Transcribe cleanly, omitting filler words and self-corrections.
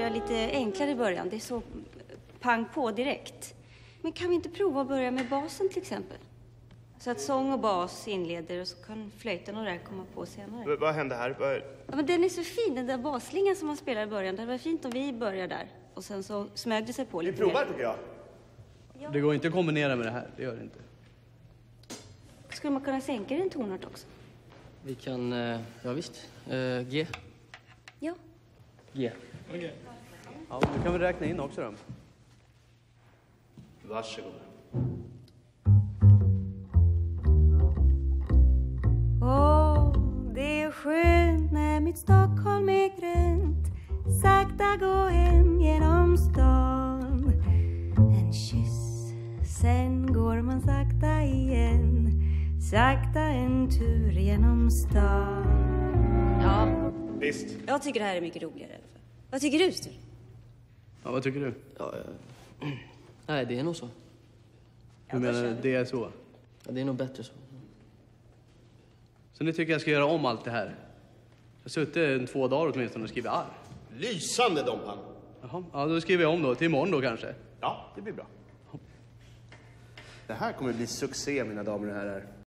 göra lite enklare i början. Det är så pang på direkt. Men kan vi inte prova att börja med basen till exempel? Så att sång och bas inleder och så kan flöjten och det där komma på senare. Vad hände här? Ja, men den är så fin, den där baslingan som man spelar i början. Det var fint om vi börjar där. Och sen så smög det sig på lite. Vi provar tycker jag. Ja. Det går inte att kombinera med det här, det gör det inte. Skulle man kunna sänka den tonart också? Vi kan, ja visst, G. Ja. G. Okay. Ja, men du kan väl räkna in också då. Varsågod. Det är skönt när mitt Stockholm är grönt. Sakta gå hem genom stan. En kyss, sen går man sakta igen. Sakta en tur genom stan. Ja, Visst. jag tycker det här är mycket roligare i alla fall. Vad tycker du, Sture? Ja, vad tycker du? Ja, nej, det är nog så. Du menar det är så? Ja, det är nog bättre så. Så ni tycker jag ska göra om allt det här? Jag har suttit 2 dagar åtminstone och skrivit arr. Lysande, Dompan. Jaha, ja, då skriver jag om då. Till imorgon då kanske. Ja, det blir bra. Det här kommer bli succé, mina damer och herrar.